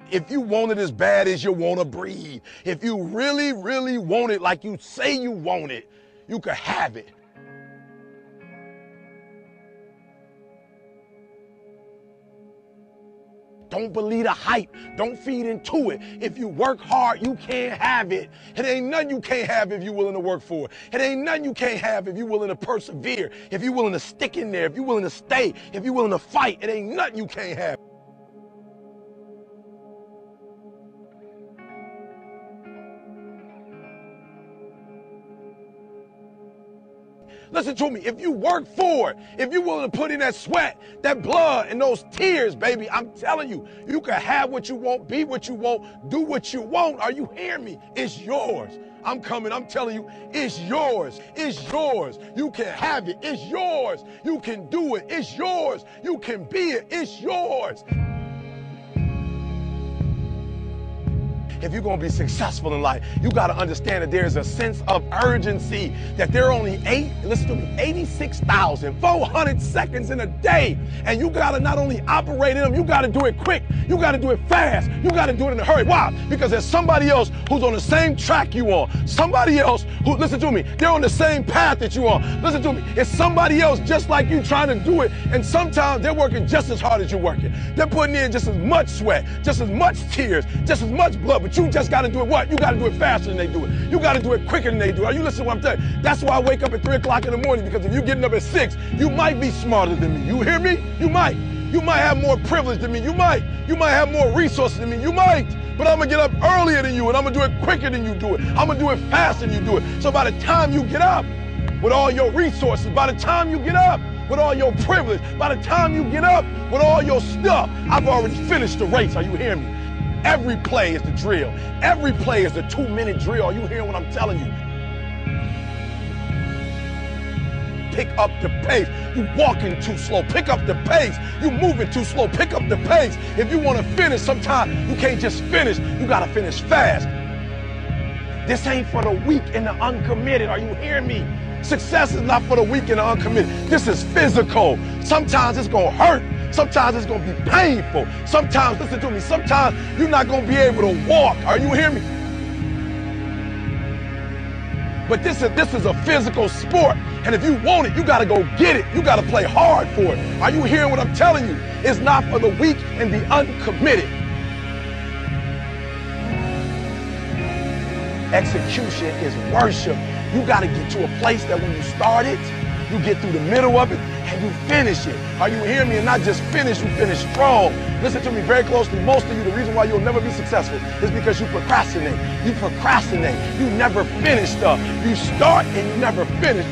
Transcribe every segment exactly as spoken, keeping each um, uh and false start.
If you want it as bad as you want to breathe, if you really, really want it like you say you want it, you can have it. Don't believe the hype. Don't feed into it. If you work hard, you can't have it. It ain't nothing you can't have if you're willing to work for it. It ain't nothing you can't have if you're willing to persevere, if you're willing to stick in there, if you're willing to stay, if you're willing to fight. It ain't nothing you can't have. Listen to me, if you work for it, if you're willing to put in that sweat, that blood, and those tears, baby, I'm telling you, you can have what you want, be what you want, do what you want. Are you hearing me? It's yours. I'm coming, I'm telling you, it's yours. It's yours. You can have it. It's yours. You can do it. It's yours. You can be it. It's yours. If you're going to be successful in life, you got to understand that there's a sense of urgency, that there are only eight, listen to me, eighty-six thousand four hundred seconds in a day. And you got to not only operate in them, you got to do it quick. You got to do it fast. You got to do it in a hurry. Why? Because there's somebody else who's on the same track you on. Somebody else who, listen to me, they're on the same path that you on. Listen to me, it's somebody else just like you trying to do it. And sometimes they're working just as hard as you're working. They're putting in just as much sweat, just as much tears, just as much blood. But you just got to do it what? You got to do it faster than they do it. You got to do it quicker than they do. Are you listening to what I'm telling you? That's why I wake up at three o'clock in the morning, because if you're getting up at six, you might be smarter than me. You hear me? You might. You might have more privilege than me. You might. You might have more resources than me. You might. But I'm going to get up earlier than you, and I'm going to do it quicker than you do it. I'm going to do it faster than you do it. So by the time you get up with all your resources, by the time you get up with all your privilege, by the time you get up with all your stuff, I've already finished the race. Are you hearing me? Every play is the drill. Every play is the two-minute drill. Are you hearing what I'm telling you? Pick up the pace. You walking too slow. Pick up the pace. You moving too slow. Pick up the pace. If you want to finish, sometimes you can't just finish. You got to finish fast. This ain't for the weak and the uncommitted. Are you hearing me? Success is not for the weak and the uncommitted. This is physical. Sometimes it's going to hurt. Sometimes it's going to be painful. Sometimes, listen to me, sometimes you're not going to be able to walk. Are you hearing me? But this is, this is a physical sport. And if you want it, you got to go get it. You got to play hard for it. Are you hearing what I'm telling you? It's not for the weak and the uncommitted. Execution is worship. You got to get to a place that when you start it, you get through the middle of it and you finish it. Are you hearing me? And not just finish, you finish strong. Listen to me very closely. Most of you, the reason why you'll never be successful is because you procrastinate. You procrastinate. You never finish stuff. You start and you never finish.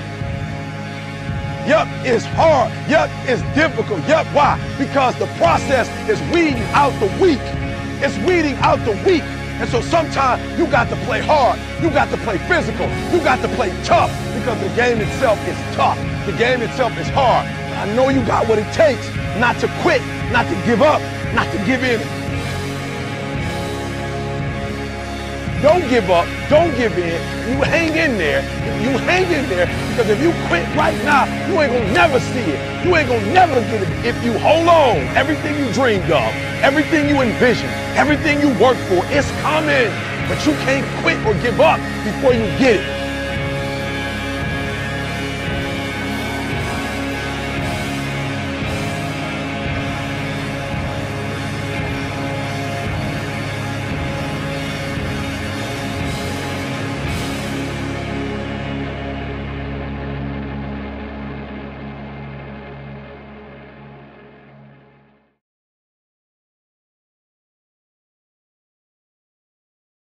Yup, it's hard. Yup, it's difficult. Yup, why? Because the process is weeding out the weak. It's weeding out the weak. And so sometimes you got to play hard. You got to play physical. You got to play tough, because the game itself is tough. The game itself is hard. I know you got what it takes not to quit, not to give up, not to give in. Don't give up. Don't give in. You hang in there. You hang in there, because if you quit right now, you ain't gonna never see it. You ain't gonna never get it. If you hold on, everything you dreamed of, everything you envisioned, everything you worked for, it's coming. But you can't quit or give up before you get it.